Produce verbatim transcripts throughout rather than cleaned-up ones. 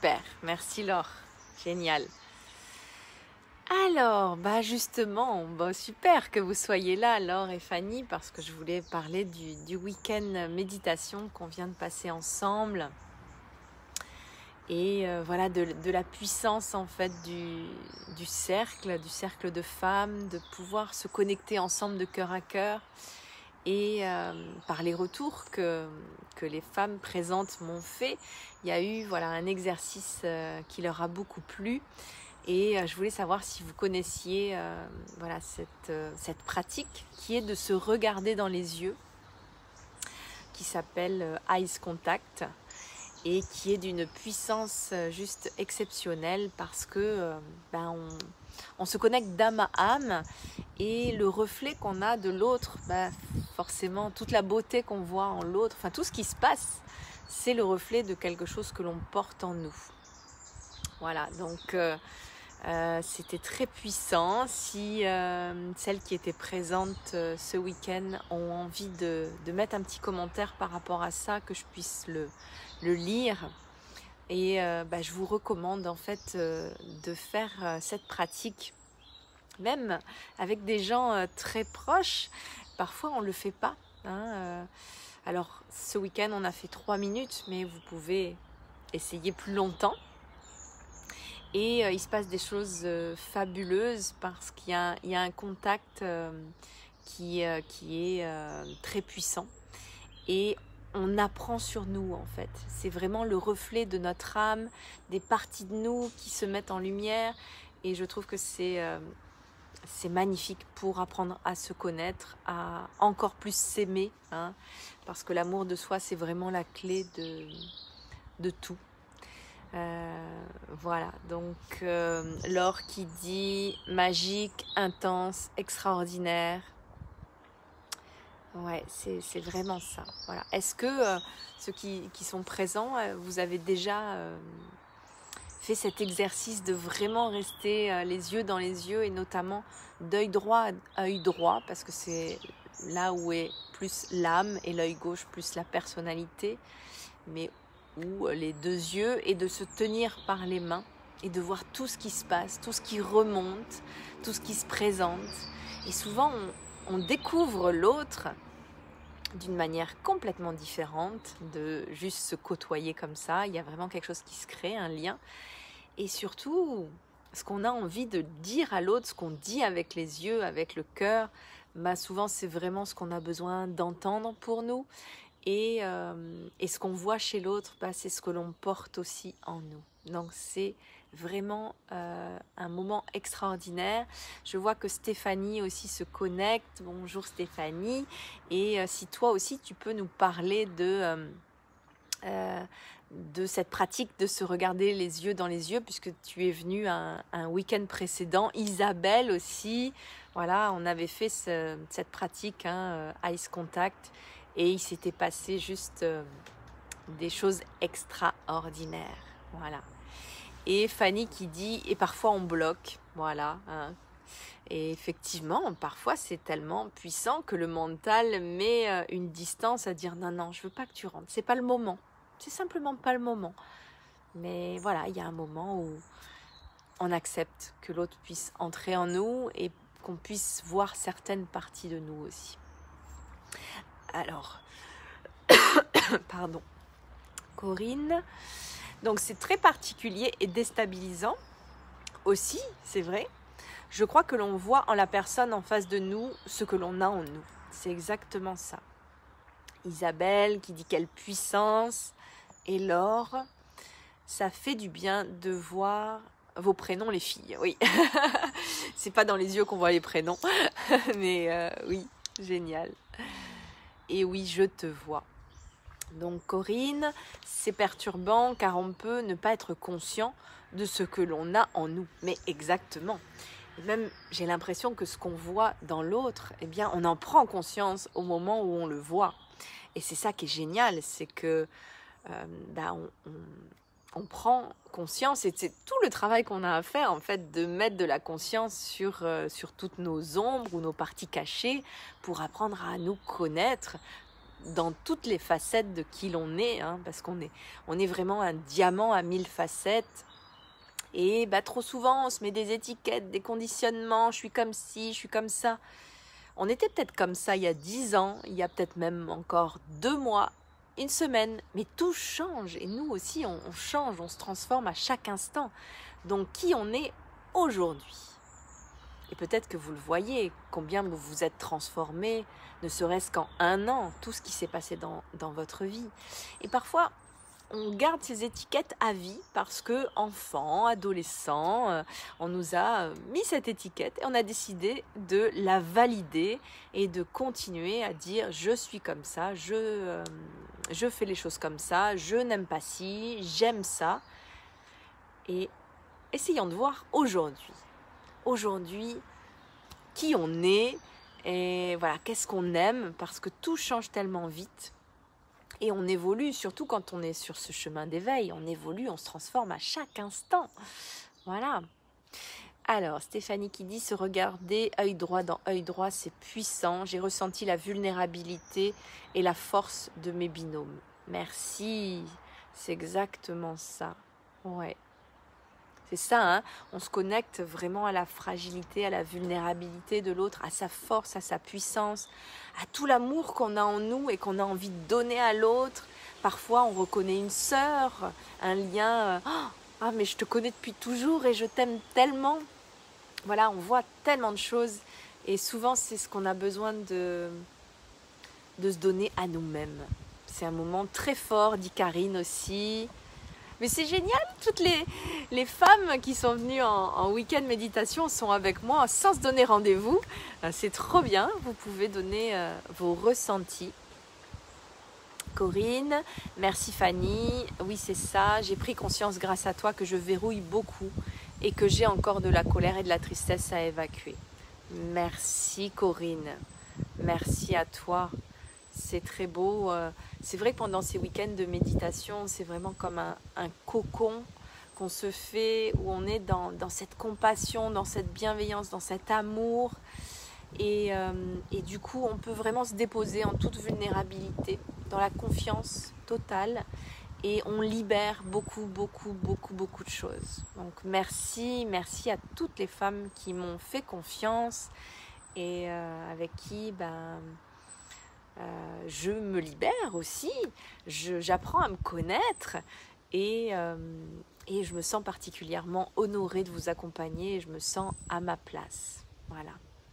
super, merci Laure, génial. Alors, bah justement, bah super que vous soyez là, Laure et Fanny, parce que je voulais parler du, du week-end méditation qu'on vient de passer ensemble. Et euh, voilà, de, de la puissance en fait du, du cercle, du cercle de femmes, de pouvoir se connecter ensemble de cœur à cœur. Et euh, par les retours que, que les femmes présentes m'ont fait, il y a eu voilà, un exercice euh, qui leur a beaucoup plu. Et euh, je voulais savoir si vous connaissiez euh, voilà, cette, euh, cette pratique qui est de se regarder dans les yeux, qui s'appelle euh, Eyes Contact, et qui est d'une puissance euh, juste exceptionnelle parce que euh, ben, on, on se connecte d'âme à âme et le reflet qu'on a de l'autre, ben, forcément toute la beauté qu'on voit en l'autre, enfin tout ce qui se passe, c'est le reflet de quelque chose que l'on porte en nous. Voilà, donc euh, euh, c'était très puissant. Si euh, celles qui étaient présentes euh, ce week-end ont envie de, de mettre un petit commentaire par rapport à ça, que je puisse le, le lire. Et euh, bah, je vous recommande en fait euh, de faire euh, cette pratique, même avec des gens euh, très proches. Parfois on ne le fait pas. Hein, euh. Alors ce week-end on a fait trois minutes, mais vous pouvez essayer plus longtemps. Et euh, il se passe des choses euh, fabuleuses parce qu'il y a, il y a un contact euh, qui, euh, qui est euh, très puissant. Et on apprend sur nous en fait. C'est vraiment le reflet de notre âme, des parties de nous qui se mettent en lumière. Et je trouve que c'est, euh, c'est magnifique pour apprendre à se connaître, à encore plus s'aimer. Hein, parce que l'amour de soi, c'est vraiment la clé de, de tout. Euh, voilà, donc euh, Laure qui dit magique, intense, extraordinaire. Ouais, c'est, c'est vraiment ça. Voilà. Est-ce que euh, ceux qui, qui sont présents, euh, vous avez déjà euh, fait cet exercice de vraiment rester euh, les yeux dans les yeux et notamment d'œil droit à œil droit, parce que c'est là où est plus l'âme et l'œil gauche plus la personnalité, mais ou les deux yeux, et de se tenir par les mains et de voir tout ce qui se passe, tout ce qui remonte, tout ce qui se présente. Et souvent, on, on découvre l'autre d'une manière complètement différente de juste se côtoyer comme ça. Il y a vraiment quelque chose qui se crée, un lien. Et surtout, ce qu'on a envie de dire à l'autre, ce qu'on dit avec les yeux, avec le cœur, bah souvent c'est vraiment ce qu'on a besoin d'entendre pour nous. Et, euh, et ce qu'on voit chez l'autre, bah, c'est ce que l'on porte aussi en nous. Donc c'est vraiment euh, un moment extraordinaire. Je vois que Stéphanie aussi se connecte. Bonjour Stéphanie. Et euh, si toi aussi tu peux nous parler de, euh, euh, de cette pratique de se regarder les yeux dans les yeux, puisque tu es venue un, un week-end précédent. Isabelle aussi. Voilà, on avait fait ce, cette pratique, hein, Eyes Contact. Et il s'était passé juste euh, des choses extraordinaires. Voilà. Et Fanny qui dit, et parfois on bloque. Voilà. Hein. Et effectivement, parfois c'est tellement puissant que le mental met euh, une distance à dire non, non, je veux pas que tu rentres. C'est pas le moment. C'est simplement pas le moment. Mais voilà, il y a un moment où on accepte que l'autre puisse entrer en nous et qu'on puisse voir certaines parties de nous aussi. Alors, pardon, Corinne. Donc c'est très particulier et déstabilisant aussi, c'est vrai. Je crois que l'on voit en la personne en face de nous ce que l'on a en nous. C'est exactement ça. Isabelle qui dit quelle puissance. Et Laure, ça fait du bien de voir vos prénoms les filles. Oui, c'est pas dans les yeux qu'on voit les prénoms, mais euh, oui, génial. Et oui, je te vois. Donc Corinne, c'est perturbant car on peut ne pas être conscient de ce que l'on a en nous. Mais exactement. Et même, j'ai l'impression que ce qu'on voit dans l'autre, eh bien, on en prend conscience au moment où on le voit. Et c'est ça qui est génial, c'est que euh, bah, on, on, on prend conscience, et c'est tout le travail qu'on a à faire, en fait, de mettre de la conscience sur, euh, sur toutes nos ombres ou nos parties cachées pour apprendre à nous connaître dans toutes les facettes de qui l'on est, hein, parce qu'on est, on est vraiment un diamant à mille facettes. Et bah, trop souvent, on se met des étiquettes, des conditionnements, je suis comme ci, je suis comme ça. On était peut-être comme ça il y a dix ans, il y a peut-être même encore deux mois, une semaine, mais tout change. Et nous aussi, on, on change, on se transforme à chaque instant. Donc, qui on est aujourd'hui? Et peut-être que vous le voyez, combien vous vous êtes transformé, ne serait-ce qu'en un an, tout ce qui s'est passé dans, dans votre vie. Et parfois, on garde ces étiquettes à vie parce que, enfant, adolescent, euh, on nous a mis cette étiquette et on a décidé de la valider et de continuer à dire « je suis comme ça, je, euh, je fais les choses comme ça, je n'aime pas ci, j'aime ça ». Et essayons de voir aujourd'hui. Aujourd'hui, qui on est et voilà, qu'est-ce qu'on aime, parce que tout change tellement vite et on évolue, surtout quand on est sur ce chemin d'éveil, on évolue, on se transforme à chaque instant. Voilà. Alors, Stéphanie qui dit « se regarder œil droit dans œil droit, c'est puissant. J'ai ressenti la vulnérabilité et la force de mes binômes. » Merci, c'est exactement ça. Ouais. C'est ça, hein, on se connecte vraiment à la fragilité, à la vulnérabilité de l'autre, à sa force, à sa puissance, à tout l'amour qu'on a en nous et qu'on a envie de donner à l'autre. Parfois, on reconnaît une sœur, un lien, euh, « ah, mais je te connais depuis toujours et je t'aime tellement ». Voilà, on voit tellement de choses et souvent, c'est ce qu'on a besoin de, de se donner à nous-mêmes. C'est un moment très fort, dit Karine aussi. Mais c'est génial, toutes les, les femmes qui sont venues en, en week-end méditation sont avec moi sans se donner rendez-vous. C'est trop bien, vous pouvez donner euh, vos ressentis. Corinne, merci Fanny. Oui, c'est ça, j'ai pris conscience grâce à toi que je verrouille beaucoup et que j'ai encore de la colère et de la tristesse à évacuer. Merci Corinne, merci à toi. C'est très beau. C'est vrai que pendant ces week-ends de méditation, c'est vraiment comme un, un cocon qu'on se fait, où on est dans, dans cette compassion, dans cette bienveillance, dans cet amour. Et, euh, et du coup, on peut vraiment se déposer en toute vulnérabilité, dans la confiance totale. Et on libère beaucoup, beaucoup, beaucoup, beaucoup de choses. Donc merci, merci à toutes les femmes qui m'ont fait confiance et euh, avec qui... Ben, Euh, je me libère aussi, je, j'apprends à me connaître et, euh, et je me sens particulièrement honorée de vous accompagner et je me sens à ma place. Voilà.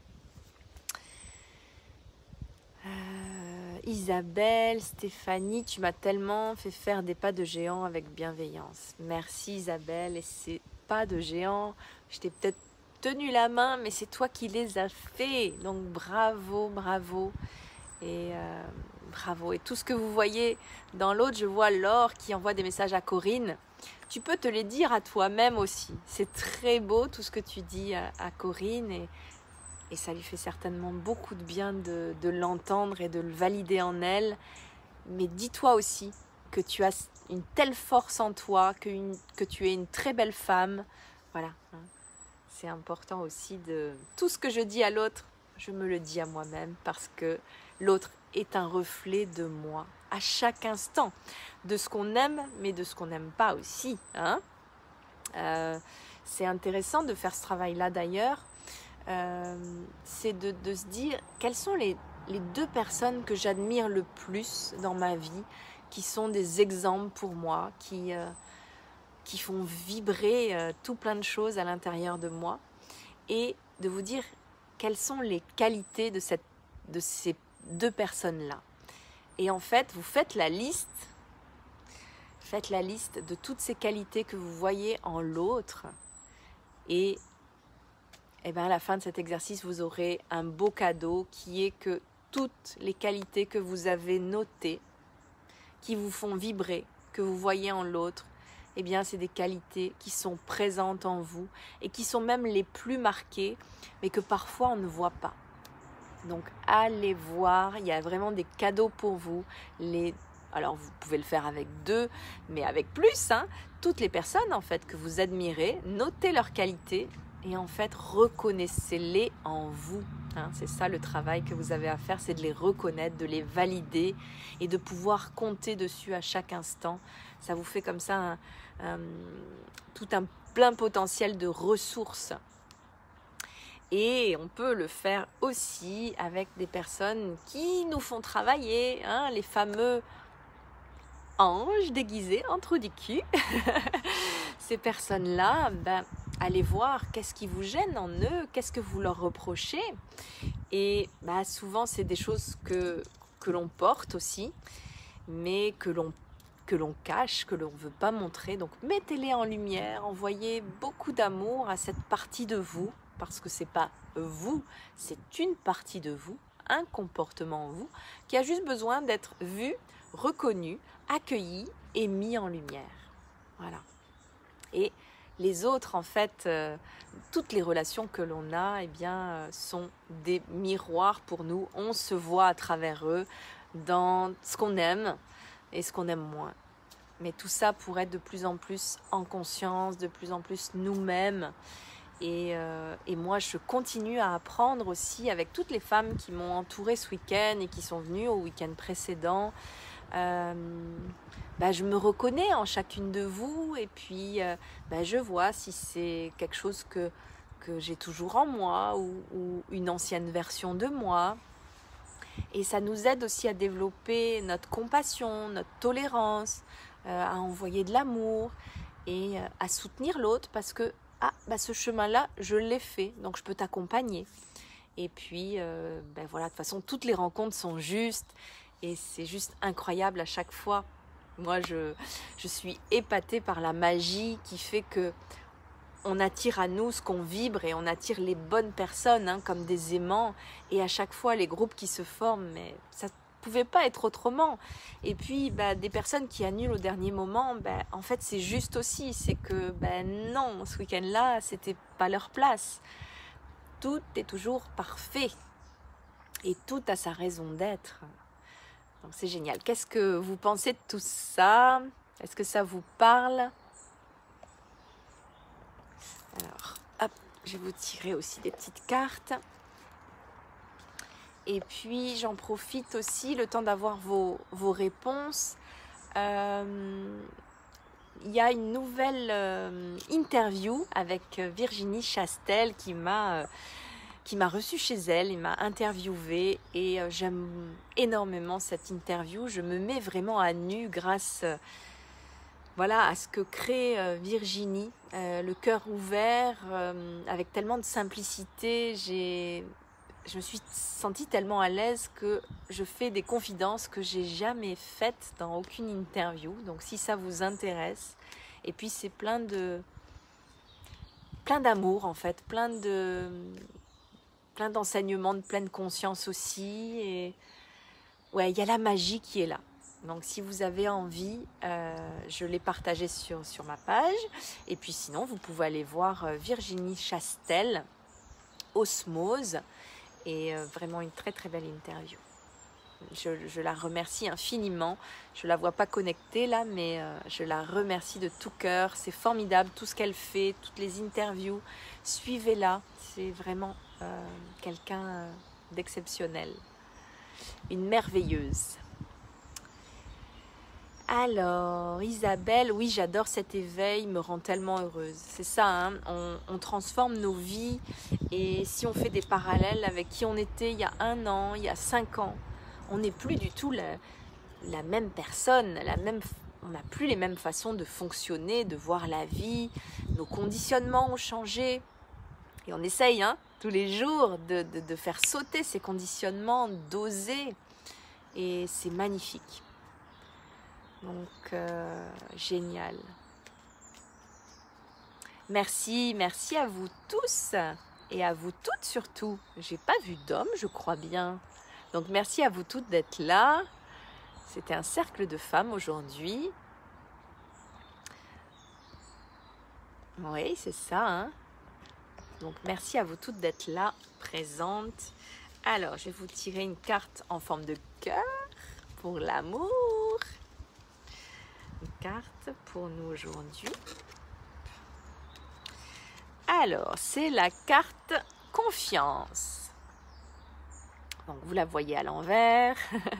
Euh, Isabelle, Stéphanie, tu m'as tellement fait faire des pas de géant avec bienveillance. Merci Isabelle, et ces pas de géant, je t'ai peut-être tenu la main, mais c'est toi qui les as fait. Donc bravo, bravo. Et euh, bravo. Et tout ce que vous voyez dans l'autre, je vois Laure qui envoie des messages à Corinne. Tu peux te les dire à toi-même aussi. C'est très beau tout ce que tu dis à, à Corinne et, et ça lui fait certainement beaucoup de bien de, de l'entendre et de le valider en elle. Mais dis-toi aussi que tu as une telle force en toi, que, une, que tu es une très belle femme. Voilà. C'est important aussi de... Tout ce que je dis à l'autre, je me le dis à moi-même parce que l'autre est un reflet de moi à chaque instant, de ce qu'on aime, mais de ce qu'on n'aime pas aussi. Hein euh, c'est intéressant de faire ce travail-là d'ailleurs. Euh, c'est de, de se dire quelles sont les, les deux personnes que j'admire le plus dans ma vie, qui sont des exemples pour moi, qui, euh, qui font vibrer euh, tout plein de choses à l'intérieur de moi, et de vous dire quelles sont les qualités de, cette, de ces deux personnes-là. Et en fait, vous faites la liste, faites la liste de toutes ces qualités que vous voyez en l'autre. Et, et bien à la fin de cet exercice, vous aurez un beau cadeau qui est que toutes les qualités que vous avez notées, qui vous font vibrer, que vous voyez en l'autre, eh bien, c'est des qualités qui sont présentes en vous et qui sont même les plus marquées, mais que parfois on ne voit pas. Donc, allez voir, il y a vraiment des cadeaux pour vous. Les... Alors, vous pouvez le faire avec deux, mais avec plus. Hein. Toutes les personnes, en fait, que vous admirez, notez leurs qualités Et en fait, reconnaissez-les en vous. Hein, c'est ça le travail que vous avez à faire, c'est de les reconnaître, de les valider et de pouvoir compter dessus à chaque instant. Ça vous fait comme ça un, un, tout un plein potentiel de ressources. Et on peut le faire aussi avec des personnes qui nous font travailler, hein, les fameux anges déguisés en trou du cul. Ces personnes-là, ben, allez voir qu'est-ce qui vous gêne en eux, qu'est-ce que vous leur reprochez. Et ben, souvent, c'est des choses que, que l'on porte aussi, mais que l'on que l'on cache, que l'on ne veut pas montrer. Donc mettez-les en lumière, envoyez beaucoup d'amour à cette partie de vous, parce que ce n'est pas vous, c'est une partie de vous, un comportement en vous, qui a juste besoin d'être vu, reconnu, accueilli et mis en lumière. Voilà. Et les autres, en fait, euh, toutes les relations que l'on a, eh bien, euh, sont des miroirs pour nous. On se voit à travers eux dans ce qu'on aime et ce qu'on aime moins. Mais tout ça pour être de plus en plus en conscience, de plus en plus nous-mêmes. Et, euh, et moi, je continue à apprendre aussi avec toutes les femmes qui m'ont entourée ce week-end et qui sont venues au week-end précédent. Euh, bah, je me reconnais en chacune de vous et puis euh, bah, je vois si c'est quelque chose que, que j'ai toujours en moi ou, ou une ancienne version de moi. Et ça nous aide aussi à développer notre compassion, notre tolérance, euh, à envoyer de l'amour et euh, à soutenir l'autre parce que ah, bah, ce chemin-là, je l'ai fait, donc je peux t'accompagner. Et puis, euh, ben voilà, de toute façon, toutes les rencontres sont justes et c'est juste incroyable à chaque fois. Moi, je, je suis épatée par la magie qui fait que on attire à nous ce qu'on vibre et on attire les bonnes personnes, hein, comme des aimants. Et à chaque fois, les groupes qui se forment, mais ça ne pouvait pas être autrement. Et puis, bah, des personnes qui annulent au dernier moment, bah, en fait, c'est juste aussi. C'est que, bah, non, ce week-end-là, c'était pas leur place. Tout est toujours parfait. Et tout a sa raison d'être. Donc, c'est génial. Qu'est-ce que vous pensez de tout ça? Est-ce que ça vous parle? Alors, hop, je vais vous tirer aussi des petites cartes. Et puis, j'en profite aussi, le temps d'avoir vos, vos réponses. Euh, il y a une nouvelle euh, interview avec Virginie Chastel qui m'a euh, qui m'a reçue chez elle, il m'a interviewée et euh, j'aime énormément cette interview. Je me mets vraiment à nu grâce euh, voilà, à ce que crée euh, Virginie, euh, le cœur ouvert, euh, avec tellement de simplicité. J'ai, je me suis sentie tellement à l'aise que je fais des confidences que j'ai jamais faites dans aucune interview. Donc si ça vous intéresse, et puis c'est plein de, plein d'amour en fait, plein de, plein d'enseignements, de pleine conscience aussi. Et ouais, il y a la magie qui est là. Donc si vous avez envie, euh, je l'ai partagé sur, sur ma page. Et puis sinon, vous pouvez aller voir Virginie Chastel, Osmose. Et euh, vraiment une très très belle interview. Je, je la remercie infiniment. Je ne la vois pas connectée là, mais euh, je la remercie de tout cœur. C'est formidable tout ce qu'elle fait, toutes les interviews. Suivez-la, c'est vraiment euh, quelqu'un euh, d'exceptionnel. Une merveilleuse. Alors, Isabelle, oui, j'adore cet éveil, me rend tellement heureuse. C'est ça, hein, on, on transforme nos vies et si on fait des parallèles avec qui on était il y a un an, il y a cinq ans, on n'est plus du tout la, la même personne, la même, on n'a plus les mêmes façons de fonctionner, de voir la vie, nos conditionnements ont changé et on essaye hein, tous les jours de, de, de faire sauter ces conditionnements, d'oser et c'est magnifique. Donc, euh, génial. Merci, merci à vous tous et à vous toutes surtout. J'ai pas vu d'hommes, je crois bien. Donc, merci à vous toutes d'être là. C'était un cercle de femmes aujourd'hui. Oui, c'est ça. Hein. Donc, merci à vous toutes d'être là, présentes. Alors, je vais vous tirer une carte en forme de cœur pour l'amour. Une carte pour nous aujourd'hui. Alors, c'est la carte confiance. Donc, vous la voyez à l'envers.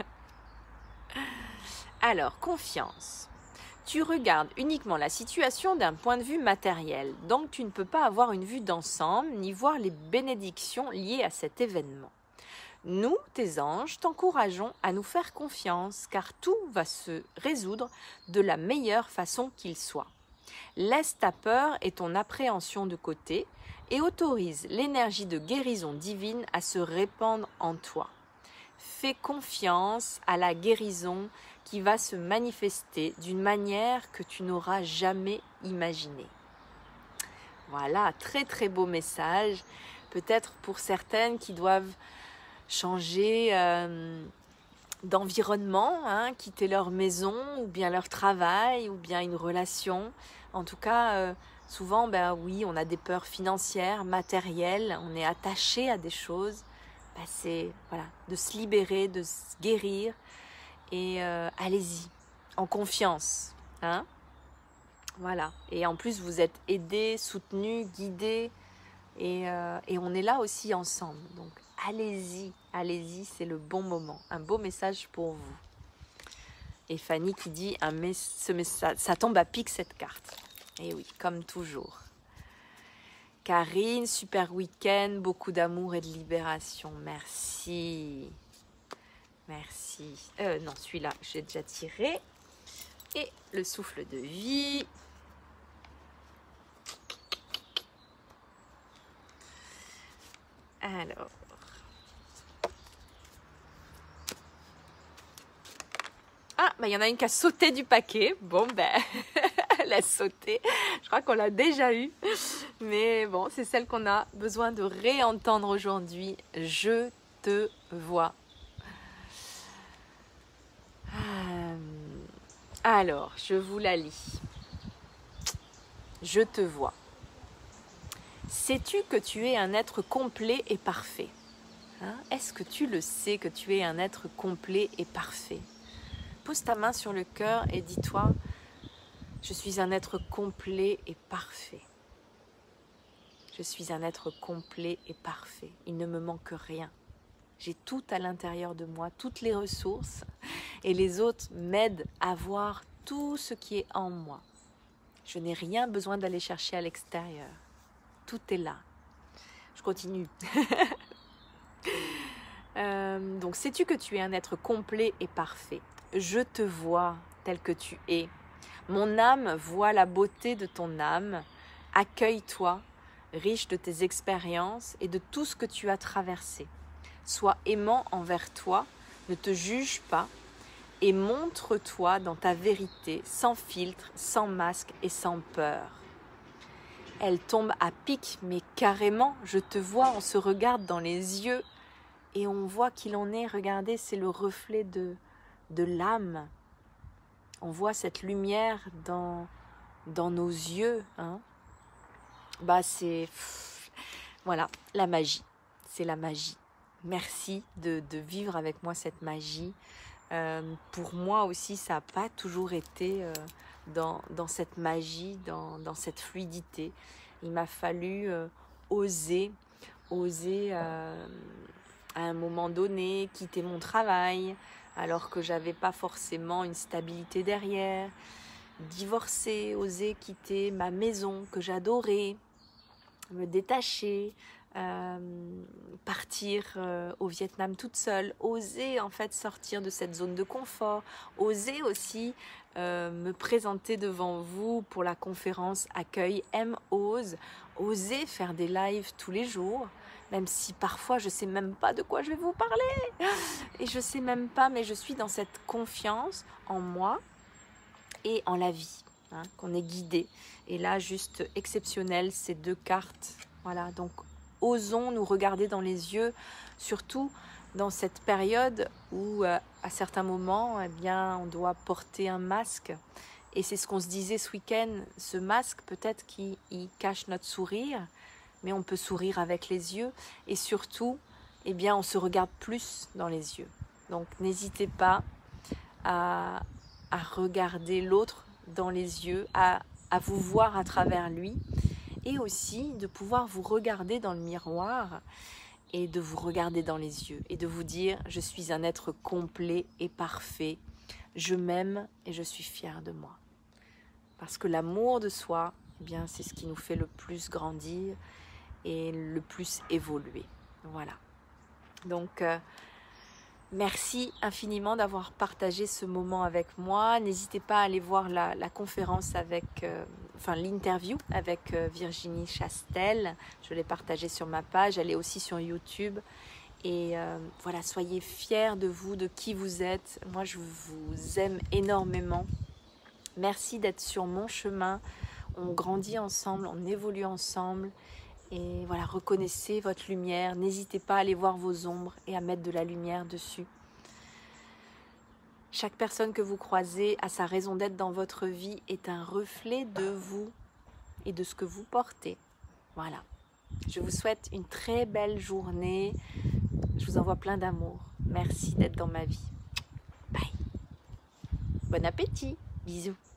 Alors, confiance. Tu regardes uniquement la situation d'un point de vue matériel, donc tu ne peux pas avoir une vue d'ensemble ni voir les bénédictions liées à cet événement. Nous, tes anges, t'encourageons à nous faire confiance, car tout va se résoudre de la meilleure façon qu'il soit. Laisse ta peur et ton appréhension de côté et autorise l'énergie de guérison divine à se répandre en toi. Fais confiance à la guérison qui va se manifester d'une manière que tu n'auras jamais imaginée. Voilà, très très beau message. Peut-être pour certaines qui doivent changer euh, d'environnement, hein, quitter leur maison ou bien leur travail ou bien une relation. En tout cas, euh, souvent, ben oui, on a des peurs financières, matérielles, on est attaché à des choses. Ben c'est voilà, de se libérer, de se guérir. Et euh, allez-y, en confiance. Hein, voilà. Et en plus, vous êtes aidés, soutenus, guidés. Et, euh, et on est là aussi ensemble. Donc, allez-y, allez-y, c'est le bon moment. Un beau message pour vous. Et Fanny qui dit, un mes ce message, ça tombe à pic cette carte. Et oui, comme toujours. Karine, super week-end, beaucoup d'amour et de libération. Merci. Merci. Euh, non, celui-là, j'ai déjà tiré. Et le souffle de vie. Alors. Ah, bah, il y en a une qui a sauté du paquet. Bon, ben, elle a sauté. Je crois qu'on l'a déjà eu. Mais bon, c'est celle qu'on a besoin de réentendre aujourd'hui. Je te vois. Alors, je vous la lis. Je te vois. Sais-tu que tu es un être complet et parfait? Hein? Est-ce que tu le sais que tu es un être complet et parfait? Pose ta main sur le cœur et dis-toi, je suis un être complet et parfait. Je suis un être complet et parfait. Il ne me manque rien. J'ai tout à l'intérieur de moi, toutes les ressources, et les autres m'aident à voir tout ce qui est en moi. Je n'ai rien besoin d'aller chercher à l'extérieur. Tout est là. Je continue. euh, donc, sais-tu que tu es un être complet et parfait? Je te vois tel que tu es. Mon âme voit la beauté de ton âme. Accueille-toi, riche de tes expériences et de tout ce que tu as traversé. Sois aimant envers toi, ne te juge pas et montre-toi dans ta vérité, sans filtre, sans masque et sans peur. Elle tombe à pic, mais carrément, je te vois, on se regarde dans les yeux et on voit qu'il en est. Regardez, c'est le reflet de, de l'âme. On voit cette lumière dans, dans nos yeux. Hein. Bah, c'est... Voilà, la magie. C'est la magie. Merci de, de vivre avec moi cette magie. Euh, pour moi aussi, ça n'a pas toujours été euh, dans, dans cette magie, dans, dans cette fluidité. Il m'a fallu euh, oser, oser euh, à un moment donné quitter mon travail, alors que je n'avais pas forcément une stabilité derrière, divorcer, oser quitter ma maison que j'adorais, me détacher, Euh, partir euh, au Vietnam toute seule, oser en fait sortir de cette zone de confort, oser aussi euh, me présenter devant vous pour la conférence Accueil M Ose, oser faire des lives tous les jours, même si parfois je sais même pas de quoi je vais vous parler et je sais même pas, mais je suis dans cette confiance en moi et en la vie, hein, qu'on est guidé. Et là, juste exceptionnel, ces deux cartes, voilà, donc osons nous regarder dans les yeux, surtout dans cette période où, euh, à certains moments, eh bien, on doit porter un masque. Et c'est ce qu'on se disait ce week-end, ce masque, peut-être qu'il il cache notre sourire, mais on peut sourire avec les yeux. Et surtout, eh bien, on se regarde plus dans les yeux. Donc, n'hésitez pas à, à regarder l'autre dans les yeux, à, à vous voir à travers lui. et aussi de pouvoir vous regarder dans le miroir et de vous regarder dans les yeux et de vous dire « Je suis un être complet et parfait, je m'aime et je suis fière de moi ». Parce que l'amour de soi, eh bien, c'est ce qui nous fait le plus grandir et le plus évoluer. Voilà. Donc, euh, merci infiniment d'avoir partagé ce moment avec moi. N'hésitez pas à aller voir la, la conférence avec, euh, enfin l'interview avec euh, Virginie Chastel. Je l'ai partagée sur ma page, elle est aussi sur YouTube. Et euh, voilà, soyez fiers de vous, de qui vous êtes. Moi, je vous aime énormément. Merci d'être sur mon chemin. On grandit ensemble, on évolue ensemble. Et voilà, reconnaissez votre lumière. N'hésitez pas à aller voir vos ombres et à mettre de la lumière dessus. Chaque personne que vous croisez a sa raison d'être dans votre vie, est un reflet de vous et de ce que vous portez. Voilà. Je vous souhaite une très belle journée. Je vous envoie plein d'amour. Merci d'être dans ma vie. Bye. Bon appétit. Bisous.